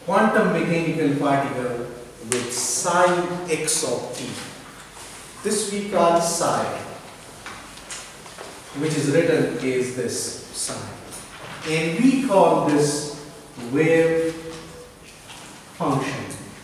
quantum mechanical particle with psi x of t. This we call psi, which is written as this psi. And we call this wave function.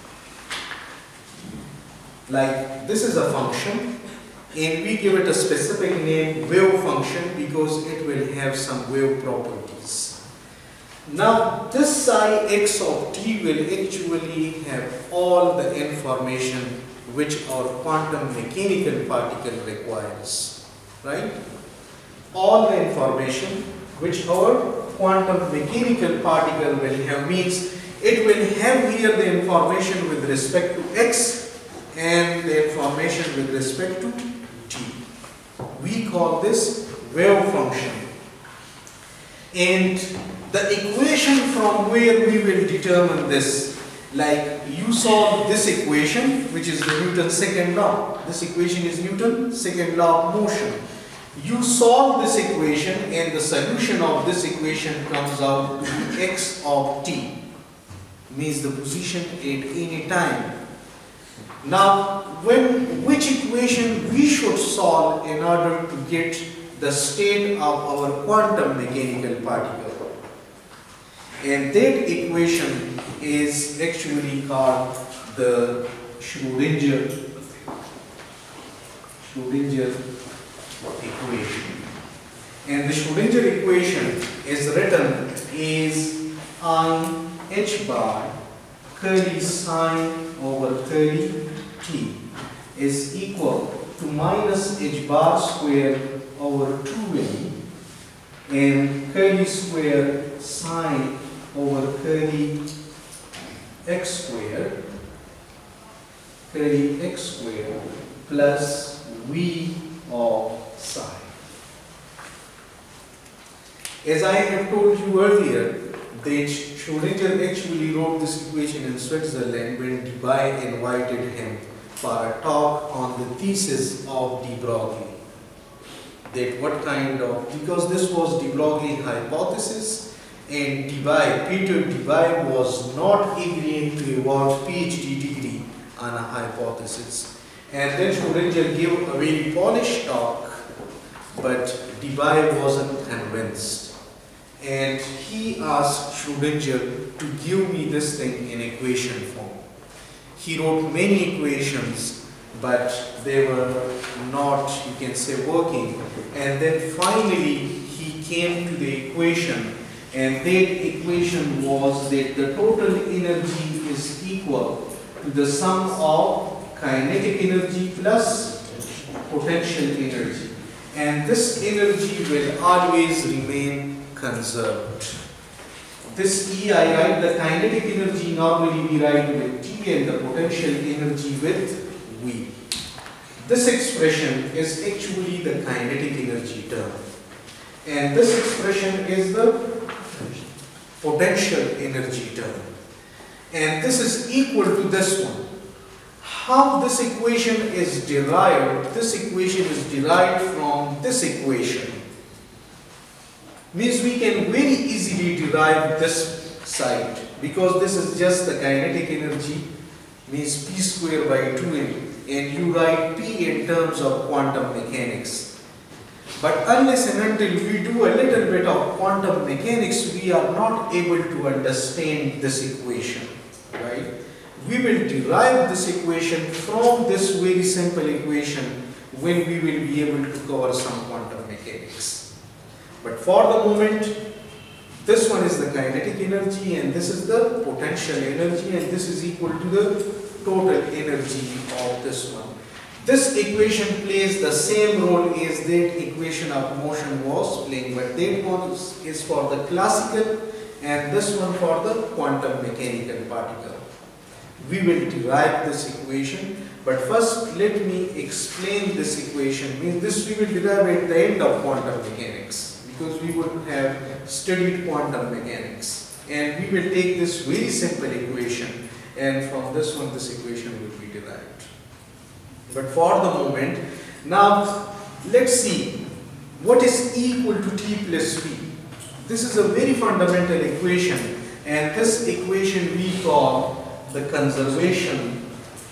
Like this is a function and we give it a specific name, wave function, because it will have some wave properties. Now this psi x of t will actually have all the information which our quantum mechanical particle requires, right? All the information which our quantum mechanical particle will have means it will have here the information with respect to x and the information with respect to t. We call this wave function. And the equation from where we will determine this, like you solve this equation, which is the Newton's second law. This equation is Newton's second law of motion. You solve this equation and the solution of this equation comes out to be x of t, means the position at any time. Now, which equation we should solve in order to get the state of our quantum mechanical particle? And that equation is actually called the Schrödinger equation. And the Schrödinger equation is written as I h bar curly sine over curly t is equal to minus h bar square over 2n and curly square sine over curly x square plus v of psi. As I have told you earlier, that Schrödinger actually wrote this equation in Switzerland when Debye invited him for a talk on the thesis of de Broglie. That what kind of, because this was de Broglie hypothesis, and Peter Debye was not agreeing to award PhD degree on a hypothesis. And then Schrödinger gave a very polished talk, but Debye wasn't convinced. And he asked Schrödinger to give me this thing in equation form. He wrote many equations, but they were not, you can say, working. And then finally he came to the equation, and that equation was that the total energy is equal to the sum of kinetic energy plus potential energy. And this energy will always remain conserved. This E I write the kinetic energy normally we write with T and the potential energy with V. This expression is actually the kinetic energy term. And this expression is the potential energy term. And this is equal to this one. How this equation is derived? This equation is derived from this equation. Means we can very easily derive this side, because this is just the kinetic energy, means p square by 2n, and you write p in terms of quantum mechanics. But unless and until we do a little bit of quantum mechanics, we are not able to understand this equation, right? We will derive this equation from this very simple equation when we will be able to cover some quantum mechanics. But for the moment, this one is the kinetic energy and this is the potential energy, and this is equal to the total energy of this one. This equation plays the same role as that equation of motion was playing, but that one is for the classical and this one for the quantum mechanical particle. We will derive this equation, but first let me explain this equation. Means this we will derive at the end of quantum mechanics, because we would have studied quantum mechanics, and we will take this very simple equation, and from this one this equation will be derived. But for the moment, now let's see what is equal to t plus v. This is a very fundamental equation, and this equation we call the conservation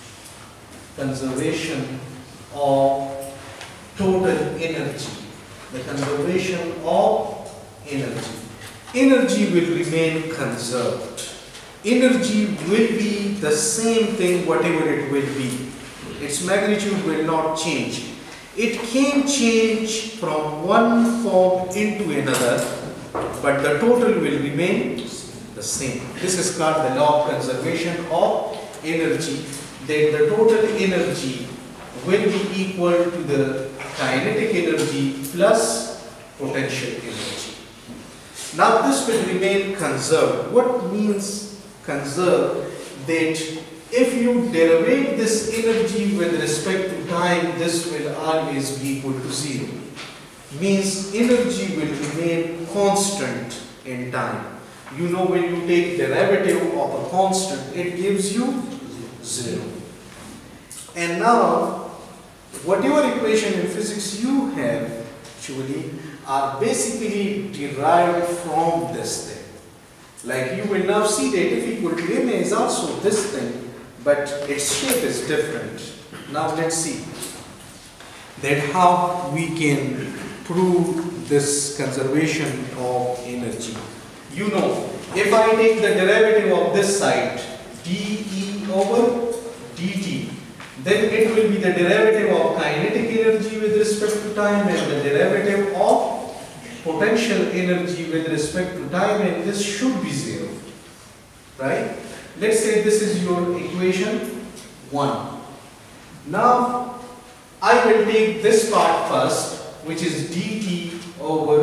of total energy. The conservation of energy. Energy will remain conserved. Energy will be the same thing whatever it will be. Its magnitude will not change. It can change from one form into another, but the total will remain the same. This is called the law of conservation of energy, that the total energy will be equal to the kinetic energy plus potential energy. Now this will remain conserved. What means conserved? That if you derive this energy with respect to time, this will always be equal to 0. Means energy will remain constant in time. You know, when you take derivative of a constant, it gives you 0. And now, whatever equation in physics you have actually are basically derived from this thing. Like you will now see that F equal to ma is also this thing, but its shape is different. Now let's see that how we can prove this conservation of energy. You know, if I take the derivative of this side, dE over dt, then it will be the derivative of kinetic energy with respect to time and the derivative of potential energy with respect to time, and this should be 0. Right? Let's say this is your equation 1. Now, I will take this part first, which is dt over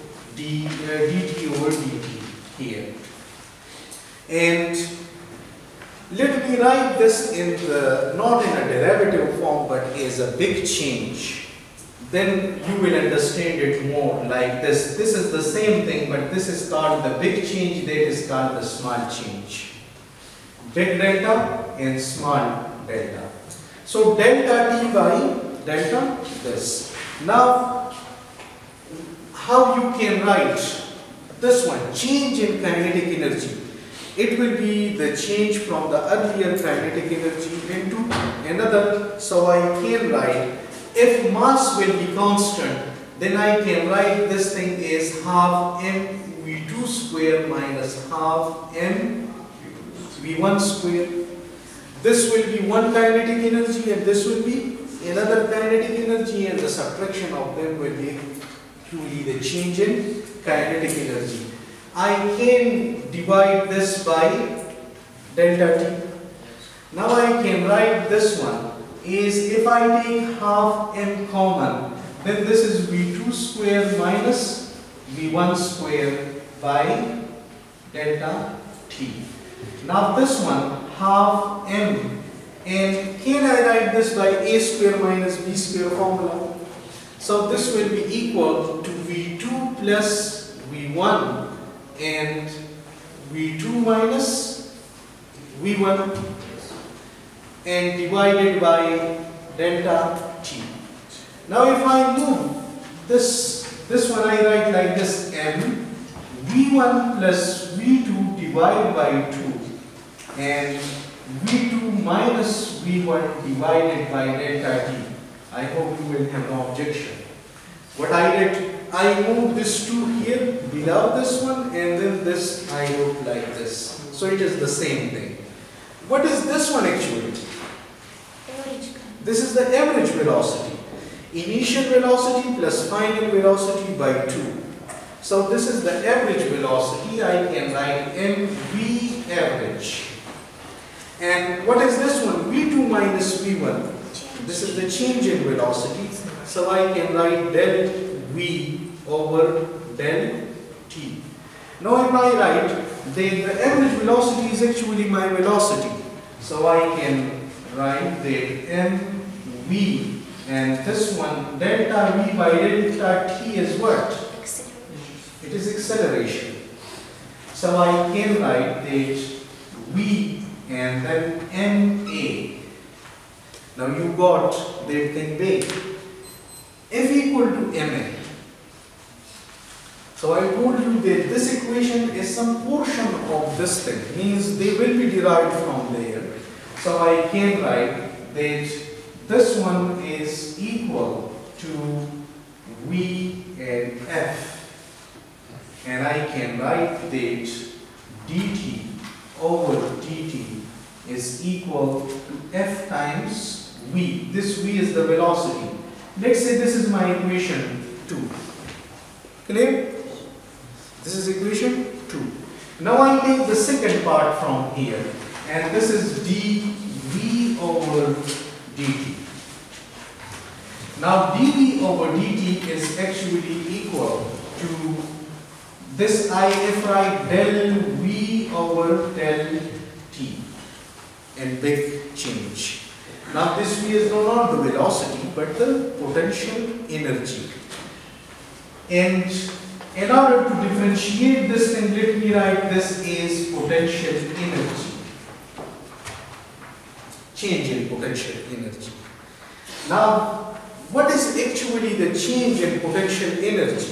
dt here. And let me write this in the, not in a derivative form, but as a big change. Then you will understand it more like this. This is the same thing, but this is called the big change, that is called the small change. Big delta and small delta. So delta T by delta this. Now, how you can write this one, change in kinetic energy. It will be the change from the earlier kinetic energy into another. So I can write, if mass will be constant, then I can write this thing as half mv2 square minus half mv1 square. This will be one kinetic energy and this will be another kinetic energy, and the subtraction of them will be truly the change in kinetic energy. I can divide this by delta T. Now I can write this one is, if I take half m common, then this is v2 square minus v1 square by delta T. Now this one, half m, and can I write this by a square minus b square formula? So this will be equal to v2 plus v1 and v2 minus v1 and divided by delta T. Now if I move this one, I write like this, m v1 plus v2 divided by 2 and v2 minus v1 divided by delta T. I hope you will have no objection. What I did, I moved this 2 here below this one, and then this I wrote like this. So it is the same thing. What is this one actually? This is the average velocity. Initial velocity plus final velocity by 2. So this is the average velocity. I can write mv average. And what is this one? v2 minus v1. This is the change in velocity. So I can write del v over del t. Now if I write, then the average velocity is actually my velocity. So I can write that mv, and this one delta v by delta t is what? It is acceleration. So I can write that v and then ma. Now you got that thing big. F equal to ma. So So I told you that this equation is some portion of this thing, means they will be derived from there. So I can write that this one is equal to V and F, and I can write that dt over dt is equal to F times V. This V is the velocity. Let's say this is my equation 2. Clear? This is equation 2. Now I take the second part from here, and this is dV over dt. Now dV over dt is actually equal to this if write del V over del t, and big change. Now this V is no longer the velocity but the potential energy. And in order to differentiate this thing, let me write this as potential energy. Change in potential energy. Now, what is actually the change in potential energy?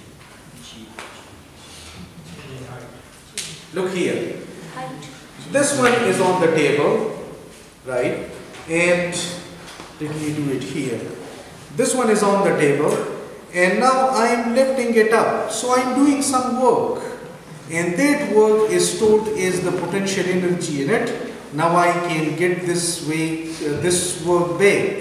Look here. This one is on the table, right? And let me do it here. This one is on the table, and now I am lifting it up. So I am doing some work, and that work is stored as the potential energy in it. Now I can get this work back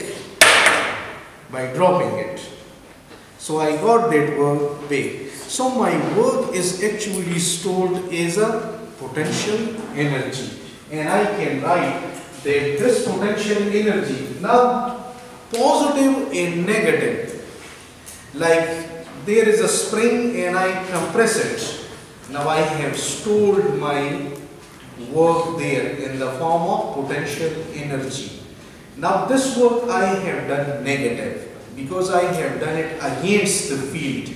by dropping it. So I got that work back. So my work is actually stored as a potential energy, and I can write that this potential energy, now positive and negative, like there is a spring and I compress it. Now I have stored my work there in the form of potential energy. Now this work I have done negative because I have done it against the field.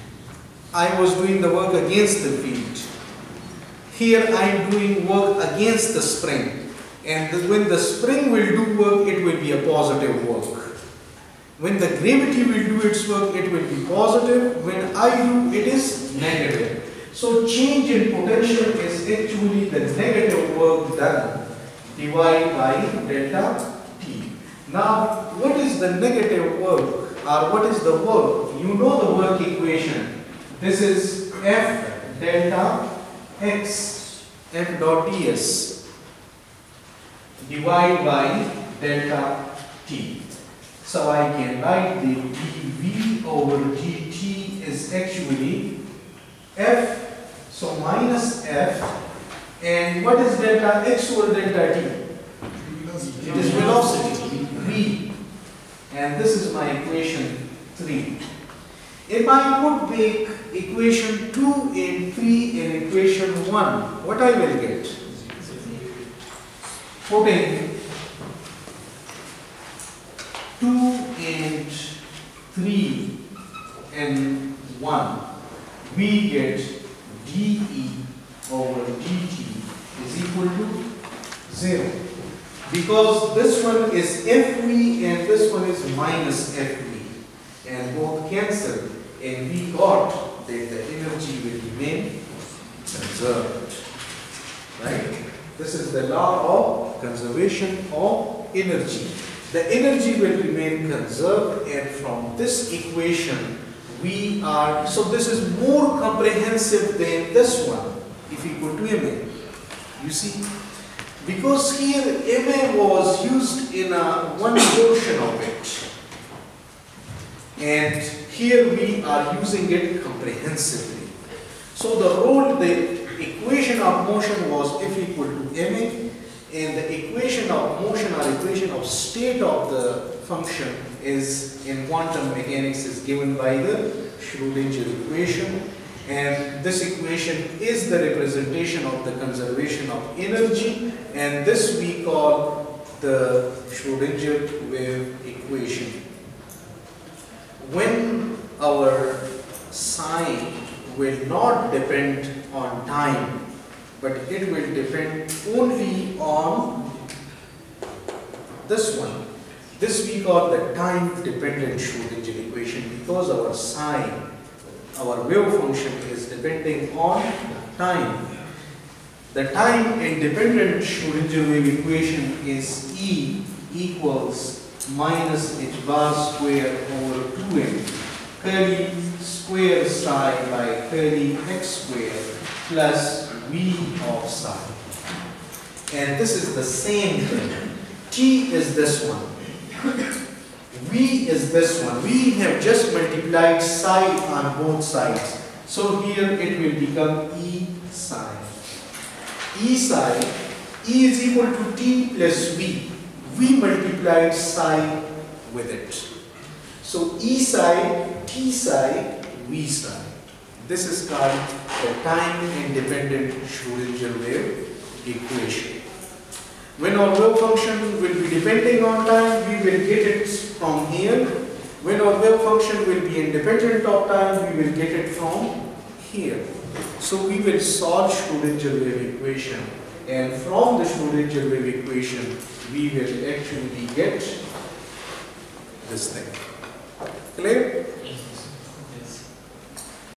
I was doing the work against the field. Here I am doing work against the spring. And when the spring will do work, it will be a positive work. When the gravity will do its work, it will be positive. When I do, it is negative. So change in potential is actually the negative work done divided by delta T. Now, what is the negative work, or what is the work? You know the work equation. This is F delta X, F dot ds, divided by delta T. So I can write the dV over dt is actually F, so minus F, and what is delta X over delta T? It is velocity, V, and this is my equation 3. If I put back equation 2 and 3 in equation 1, what I will get? Putting 2 and 3 in 1, we get dE over dt is equal to 0. Because this one is Fv and this one is minus Fv, and both cancel, and we got that the energy will remain conserved. Right? This is the law of conservation of energy. The energy will remain conserved, and from this equation we are, so this is more comprehensive than this one if equal to Ma. You see? Because here Ma was used in one portion of it, and here we are using it comprehensively. So the equation of motion was F equal to Ma, and the equation of motion or equation of state of the function is in quantum mechanics is given by the Schrödinger equation, and this equation is the representation of the conservation of energy, and this we call the Schrödinger wave equation. When our sign will not depend on time, but it will depend only on this one. This we call the time dependent Schrödinger equation, because our sign our wave function is depending on time. The time independent Schrödinger wave equation is E equals minus h bar square over 2m curly square psi by curly x square plus v of psi. And this is the same thing. T is this one. V is this one. We have just multiplied psi on both sides. So here it will become E psi. E psi, E is equal to T plus V. We multiplied psi with it. So E psi, T psi, V psi. This is called the time independent Schrödinger wave equation. When our wave function will be depending on time, we will get it from here. When our wave function will be independent of time, we will get it from here. So we will solve Schrödinger wave equation, and from the Schrödinger wave equation, we will actually get this thing. Clear?